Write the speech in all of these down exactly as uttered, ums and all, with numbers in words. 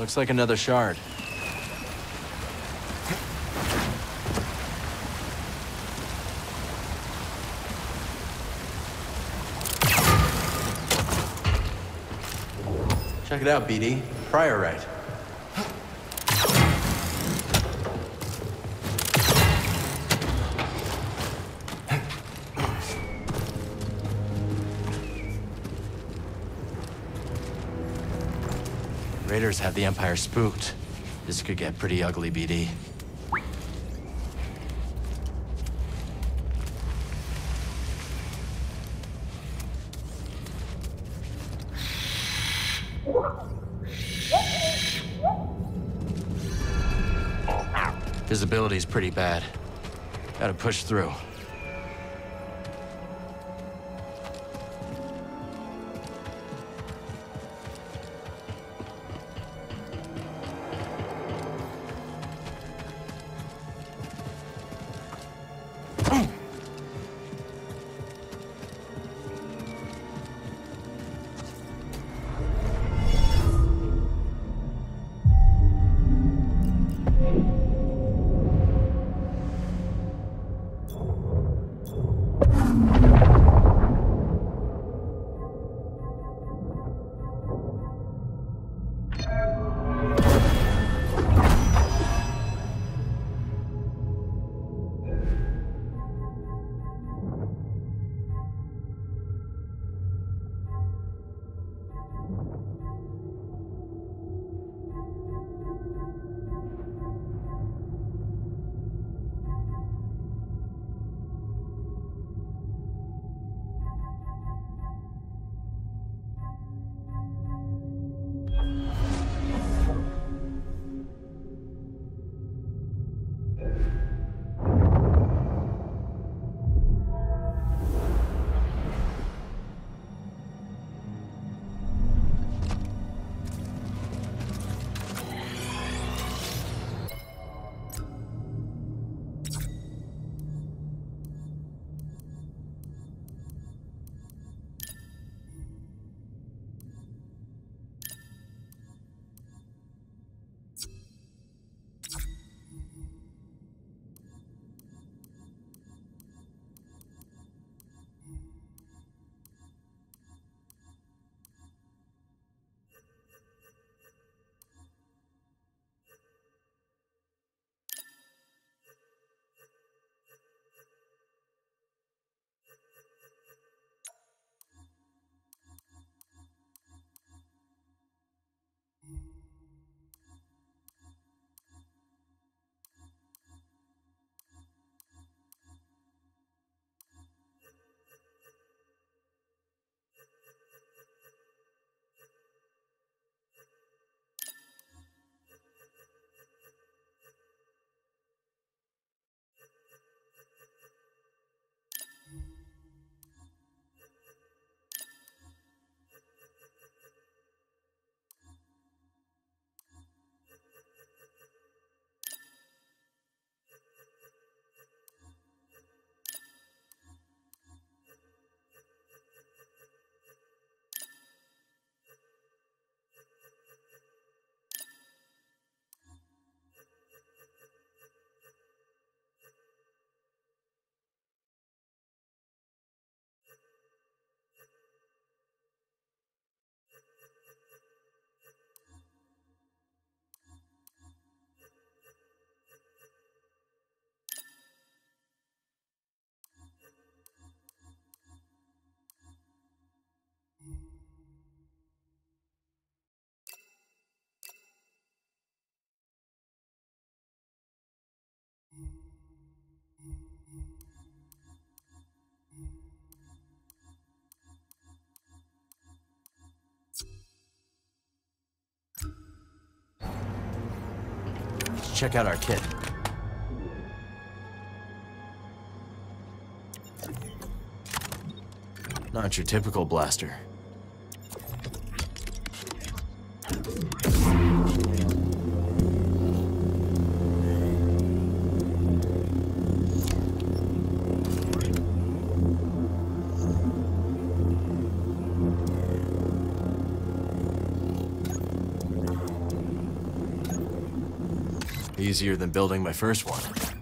Looks like another shard. Check it out, B D. Priorite. Raiders have the Empire spooked. This could get pretty ugly, B D. Visibility's pretty bad. Gotta push through. Check out our kit. Not your typical blaster. Easier than building my first one.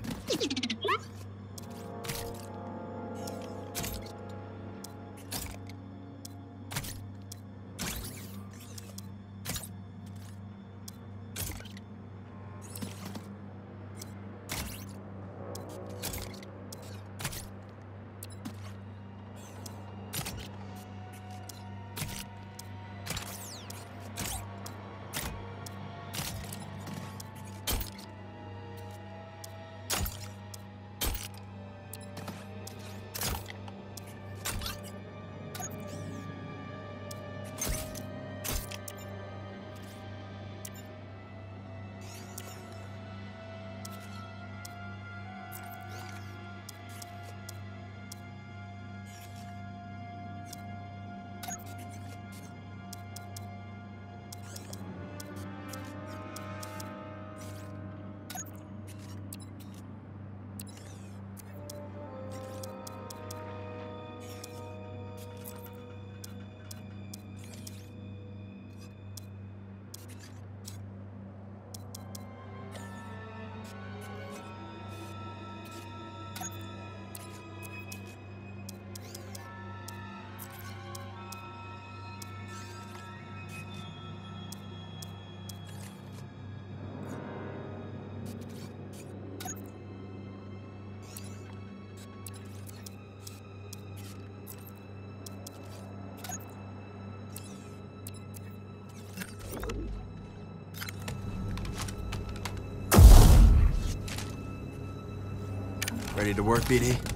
Ready to work, B D?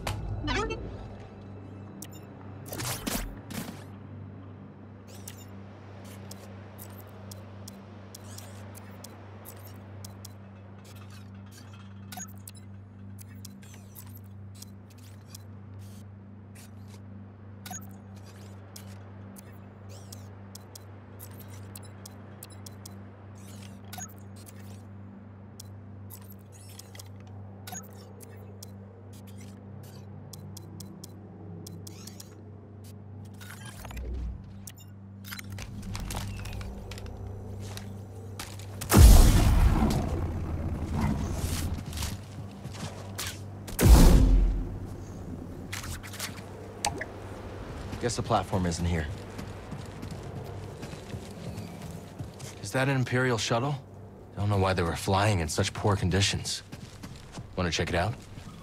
Guess the platform isn't here. Is that an Imperial shuttle? Don't know why they were flying in such poor conditions. Want to check it out?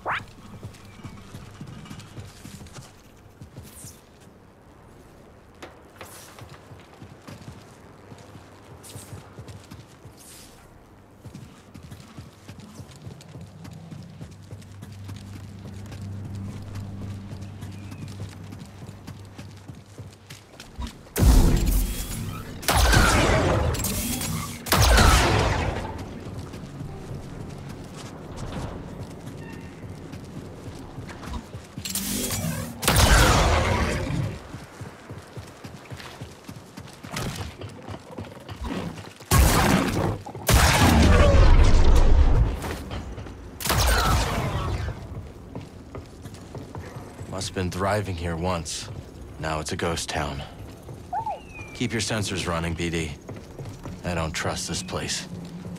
Must have been thriving here once. Now it's a ghost town. Keep your sensors running, B D. I don't trust this place.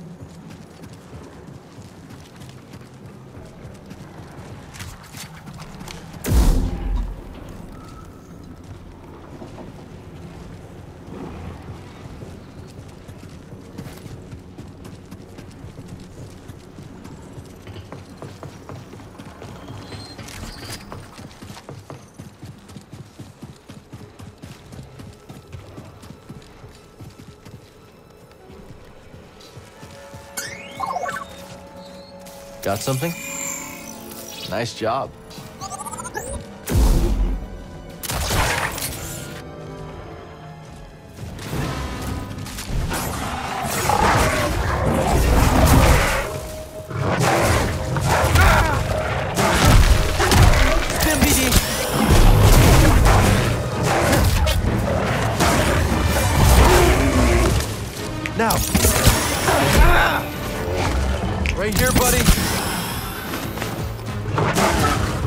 Got something? Nice job. Spin, B D. Now. Right here, buddy.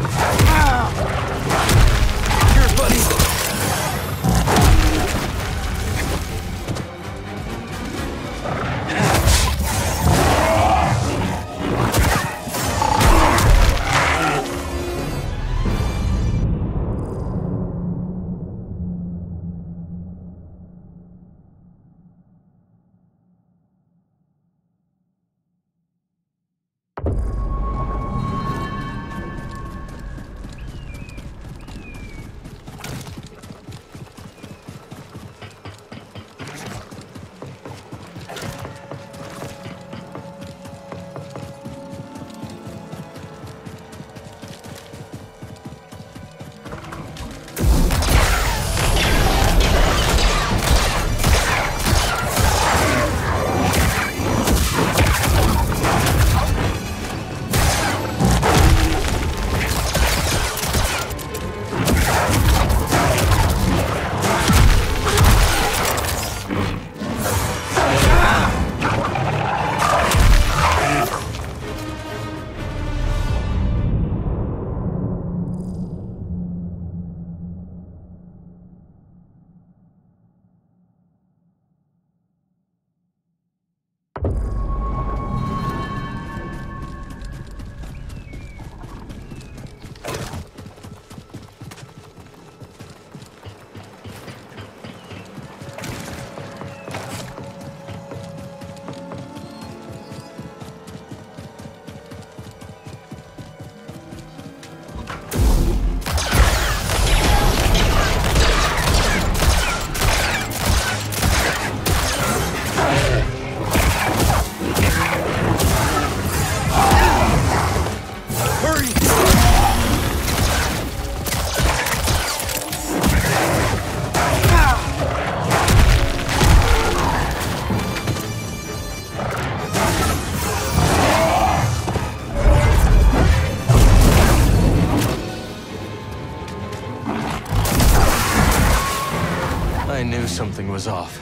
knew something was off.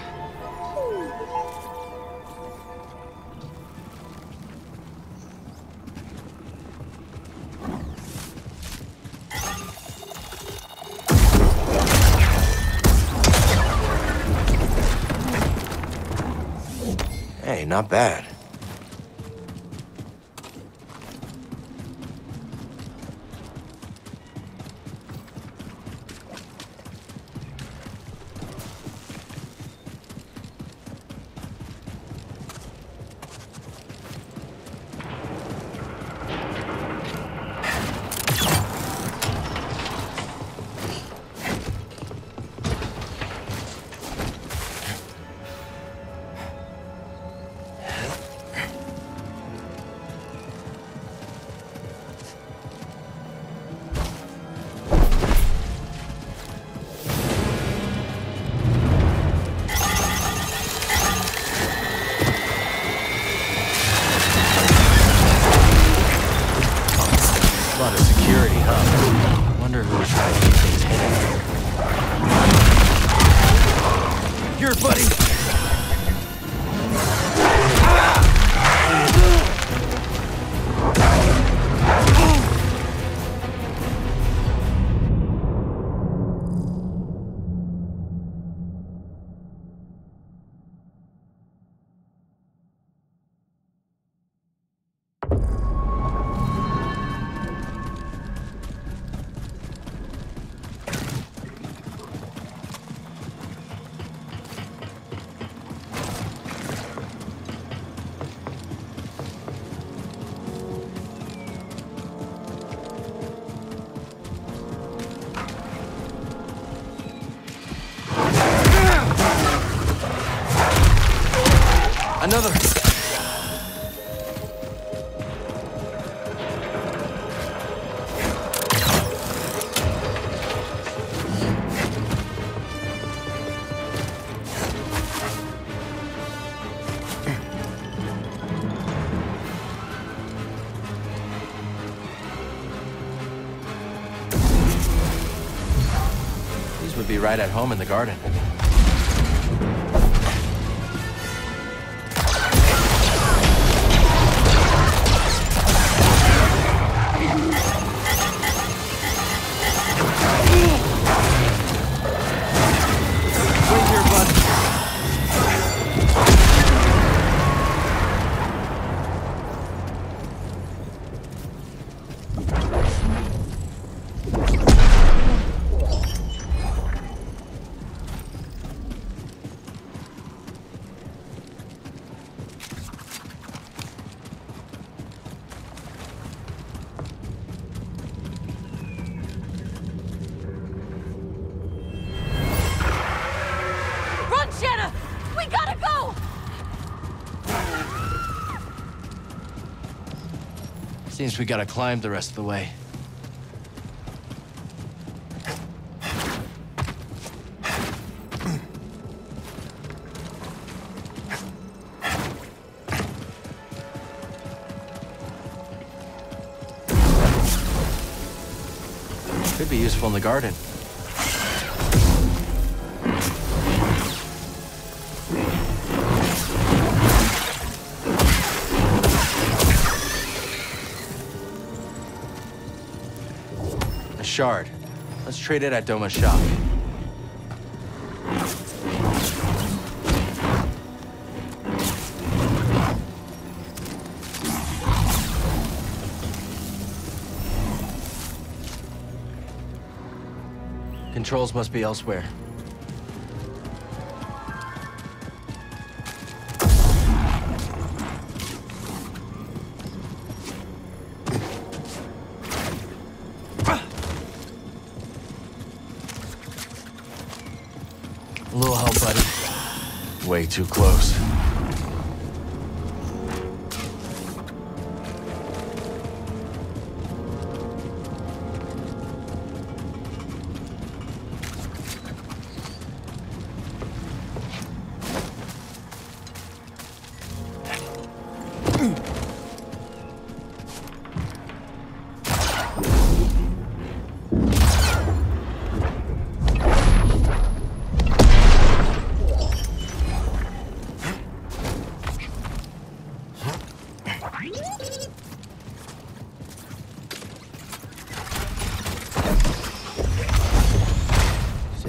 Hey, not bad. Another. These would be right at home in the garden. Seems we gotta climb the rest of the way. Could be useful in the garden. Shard. Let's trade it at Doma's shop. Controls must be elsewhere. A little help, buddy. Way too close.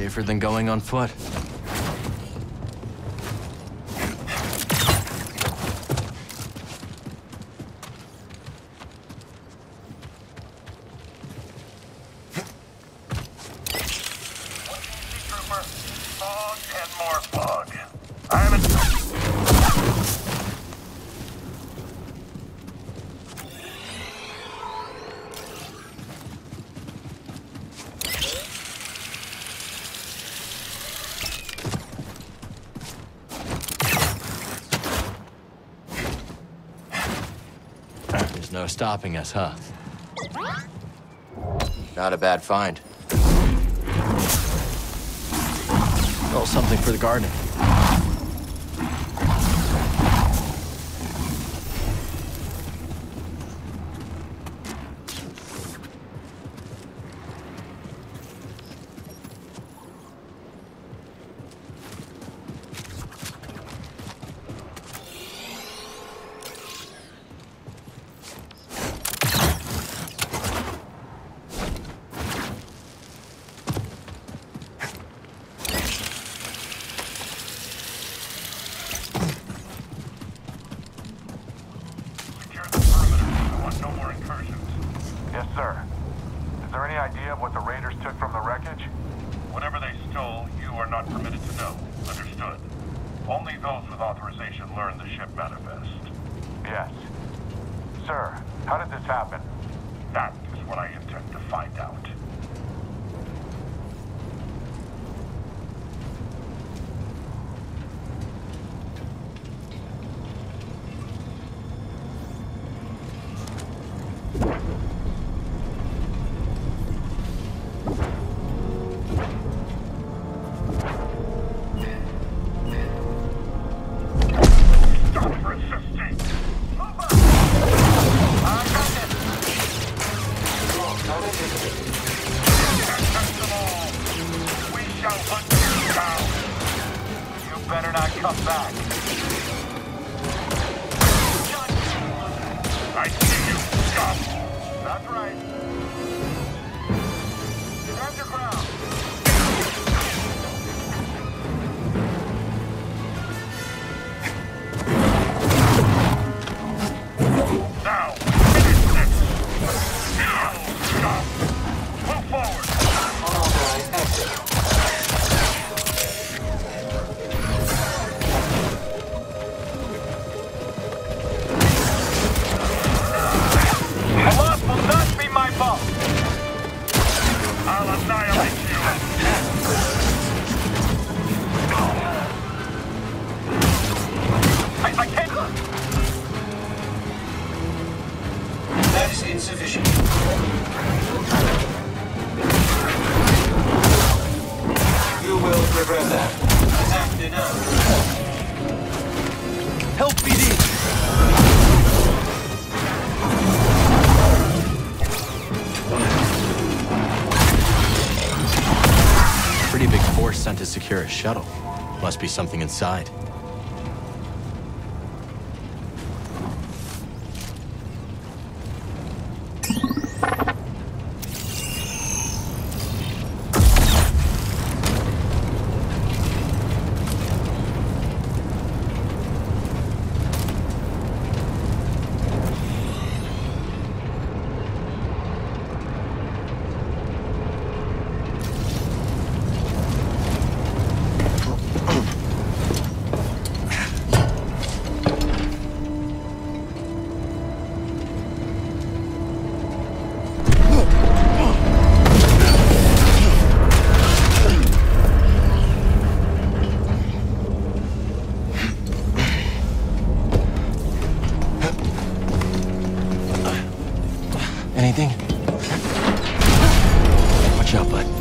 Safer than going on foot. No stopping us, huh? Not a bad find. Oh, something for the gardening. Yes, sir. Is there any idea of what the raiders took from the wreckage? Whatever they stole, you are not permitted to know. Understood? Only those with authorization learn the ship manifest. Yes. Sir, how did this happen? That is what I intend to find out. Insufficient. You will regret that. Attack denied. Help, B D! Pretty big force sent to secure a shuttle. Must be something inside. Anything? Watch out, bud.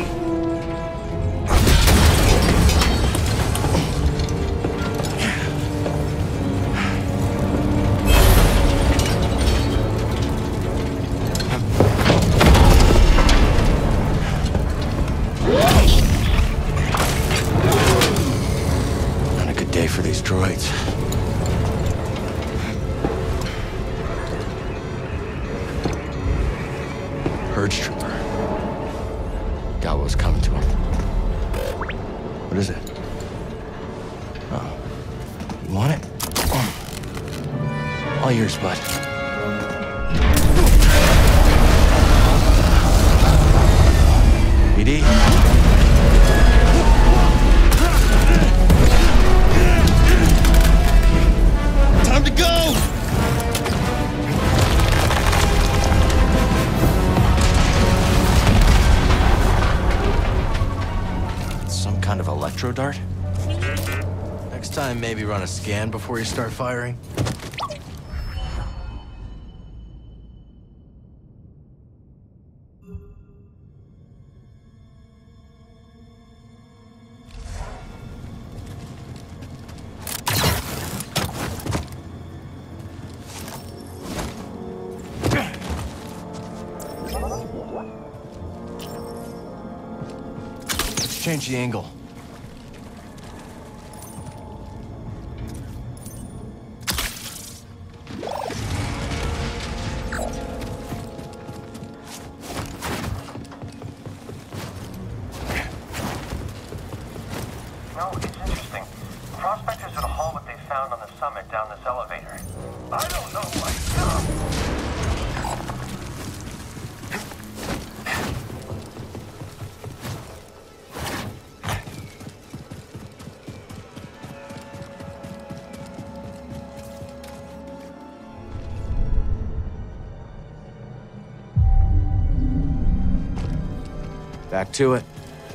Not a good day for these droids. Purge trooper. Got what was coming to him. What is it? Oh. You want it? All yours, bud. B D? Time to go! Some kind of electro dart? Next time, maybe run a scan before you start firing. Let's change the angle. No, it's interesting. Prospectors would haul what they found on the summit down this elevator. I don't know why. Back to it.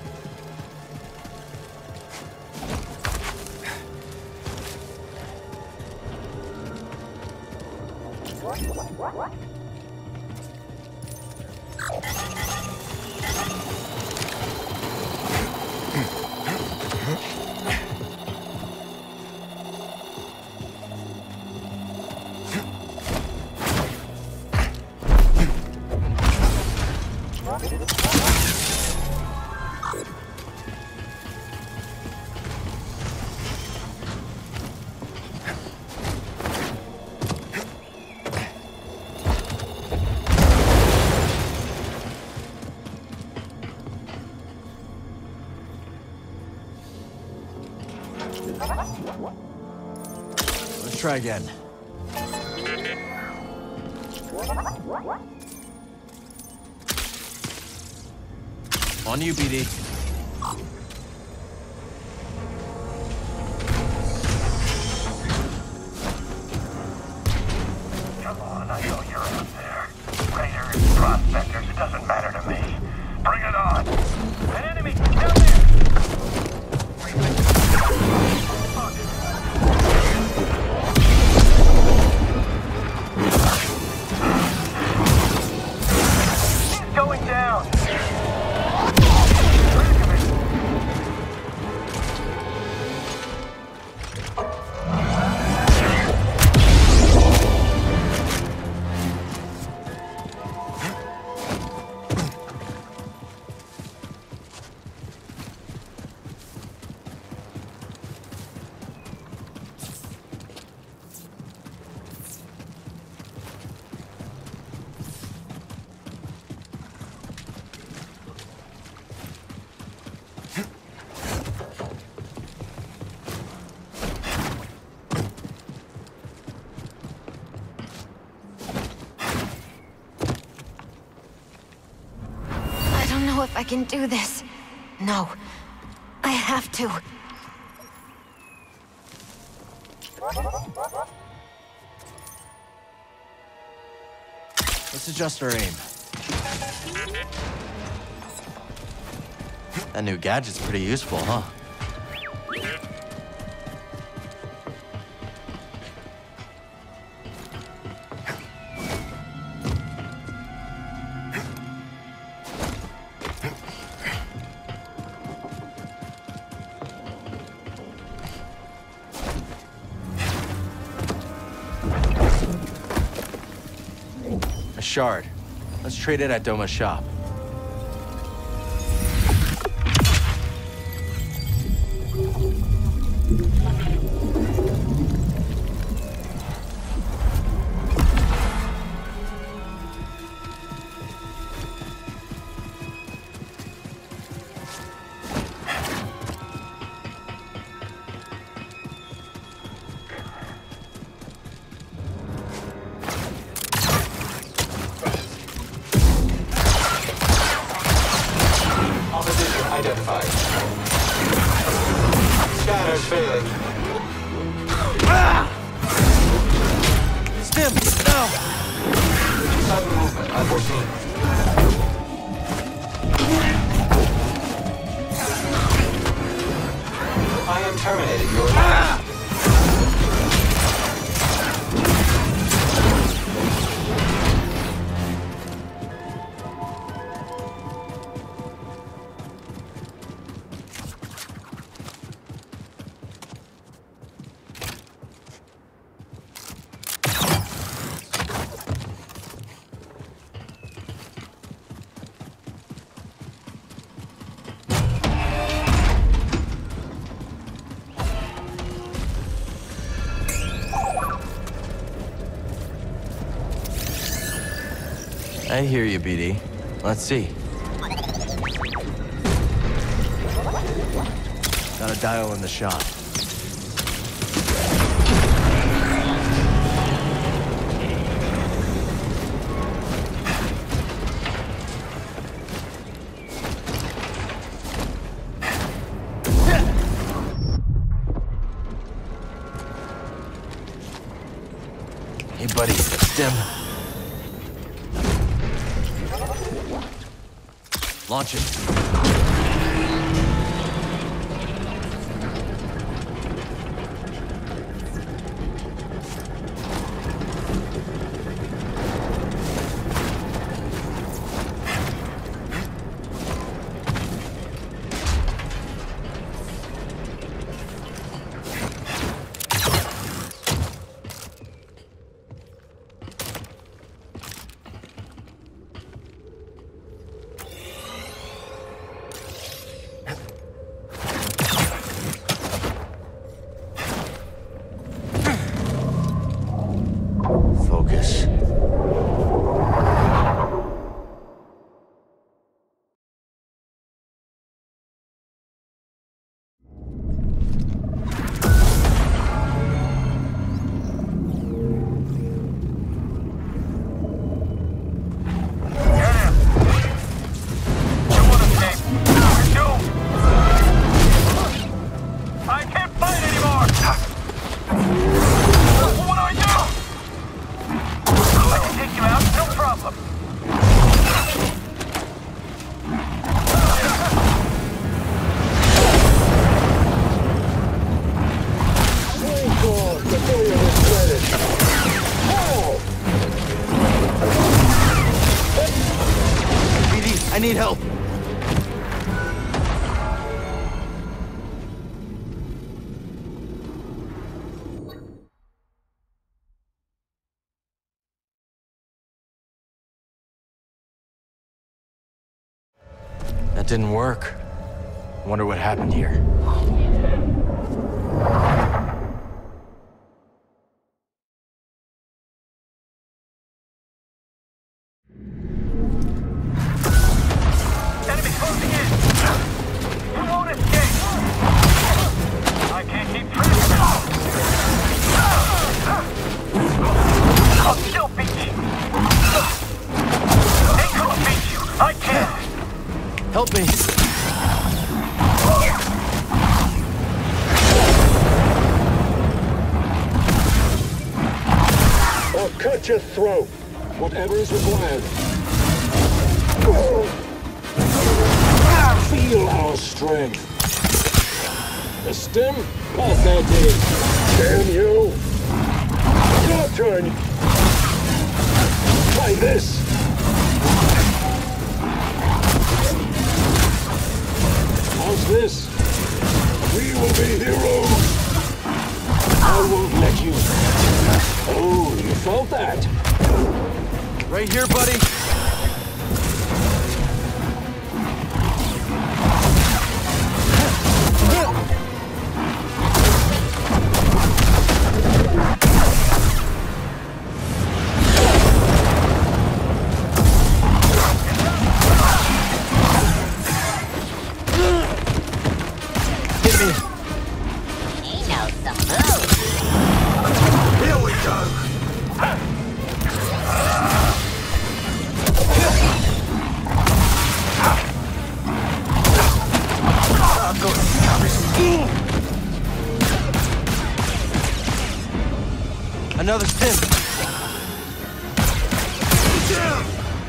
Let's try again. On you, B D. Come on, I know you're out there. Raiders, prospectors, it doesn't matter to me. Bring it on! An enemy! Down there! He's going down! If I can do this. No. I have to. Let's adjust our aim. That new gadget's pretty useful, huh? Shard. Let's trade it at Doma's shop. failing. Stim, no! Sudden movement unforeseen. I am terminating your life. I hear you, B D. Let's see. Got a dial in the shop. Hey, buddy, Stim. Launch it. Focus. I need help. That didn't work. Wonder what happened here. Help me! I'll cut your throat. Whatever is required. Feel our strength. The stem? Pass that in. Damn you! Your turn! Try this! How's this? We will be heroes! I won't let you. Oh, you felt that? Right here, buddy! Another stim. Down!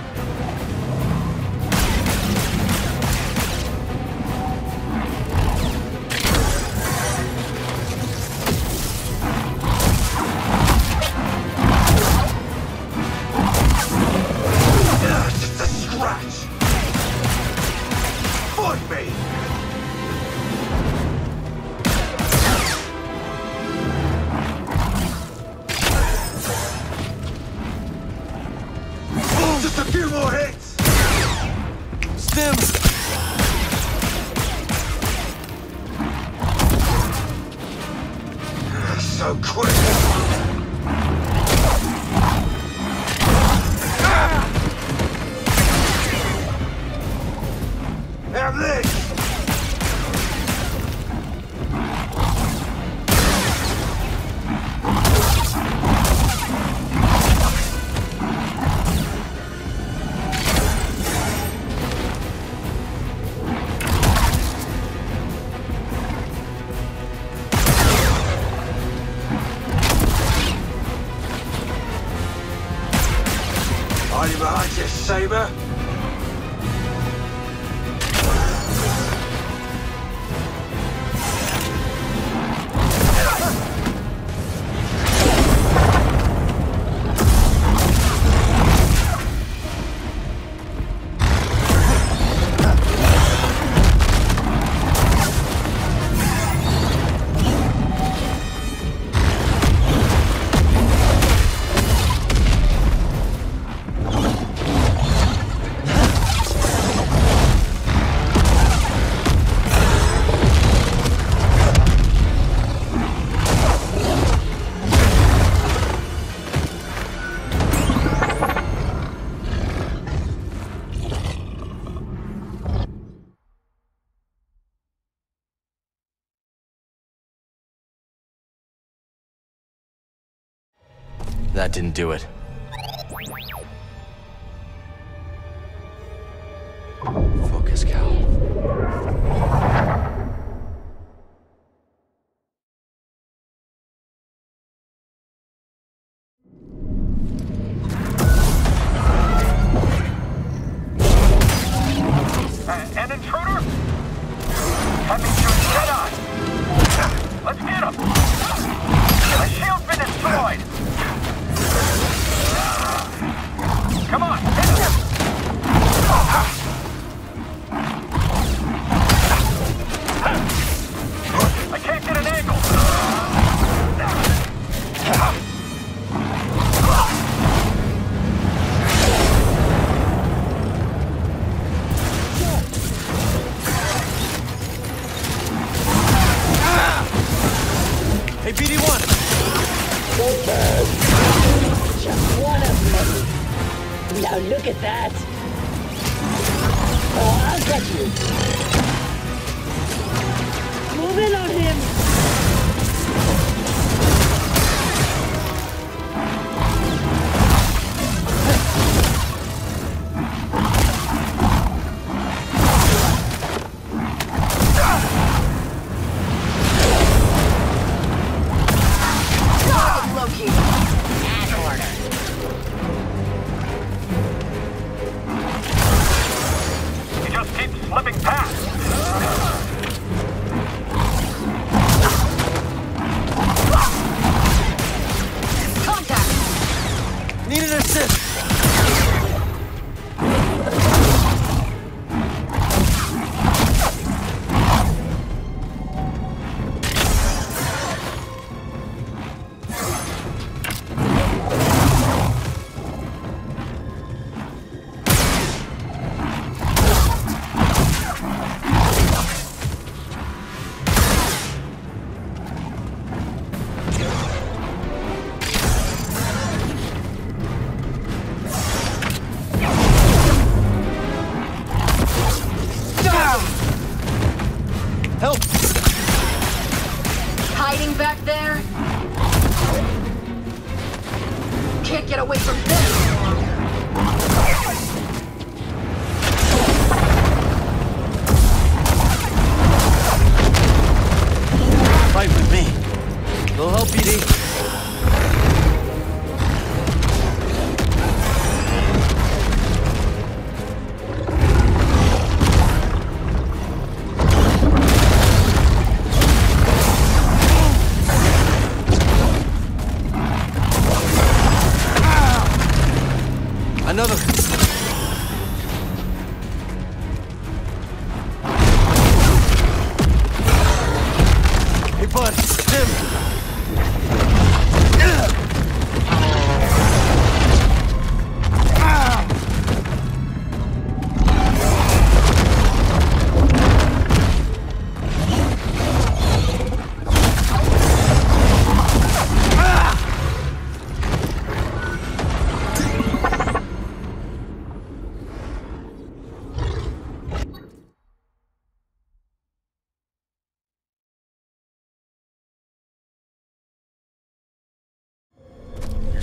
Just a few more hits! Stim! So quick! Have this! Hiding behind you, Saber. That didn't do it. Focus, Cal. Uh, an intruder? That means you're Jedi! Let's get him! The shield's been destroyed! Come on, hit him! I can't get an angle! Hey, B D one! So bad. Just one of many. Now look at that! Oh, I'll get you! Move in on him! Target located. An order. He just keeps slipping past!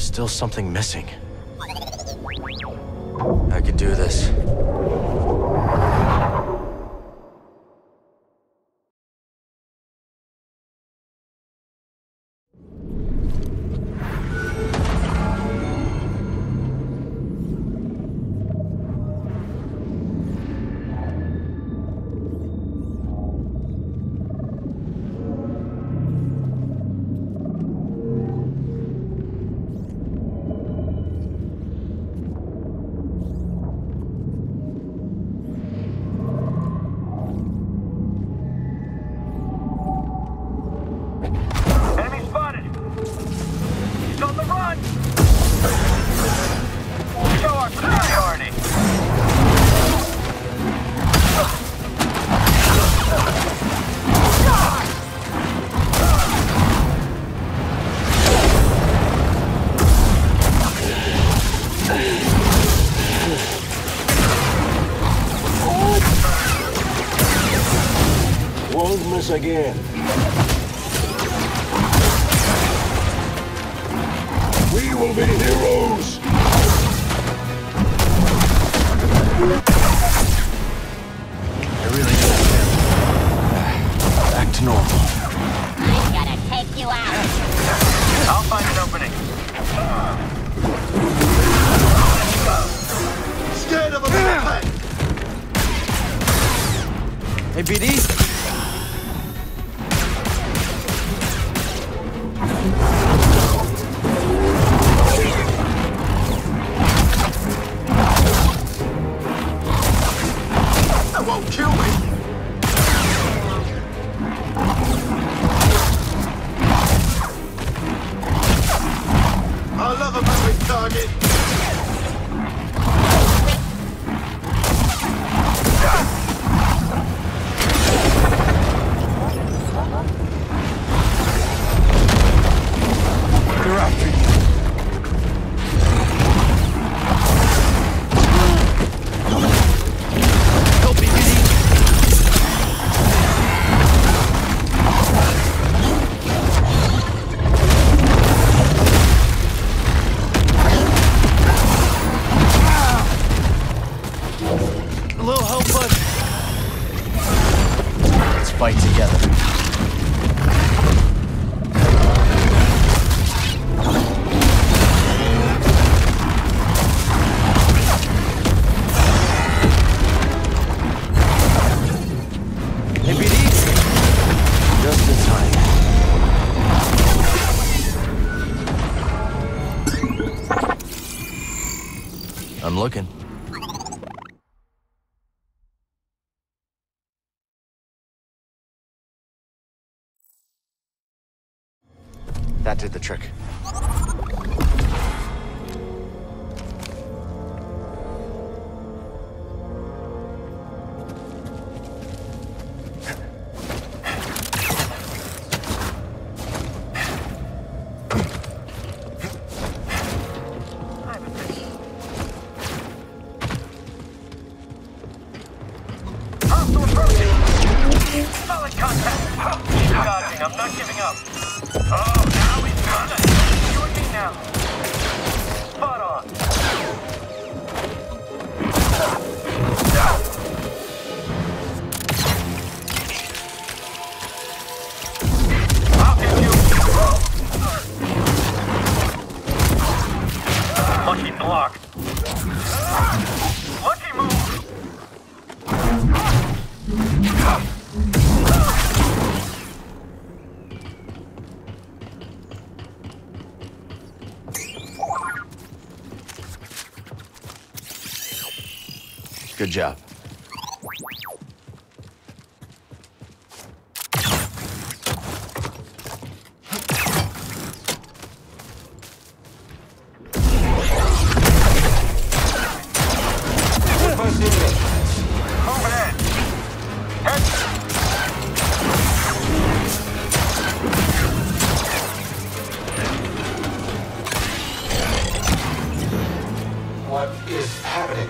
There's still something missing. I could do this. Again. We will be heroes! I really need to back to normal. I'm gonna take you out. I'll find an opening. Scared of a backpack! Hey, B D? Fight together. Hey, B D? Just in time. I'm looking. That did the trick. Hostile approaching! Solid contact! Keep dodging, I'm not giving up. Oh, now he's got it! You and me now. Spot on. I'll get you. Lucky block. Lucky move. Good job. What is happening?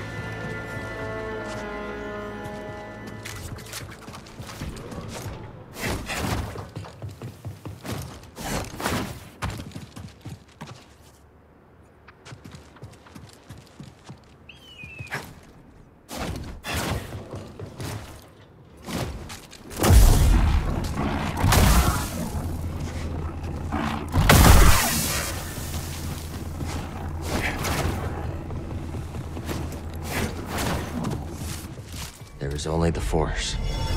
There is only the Force.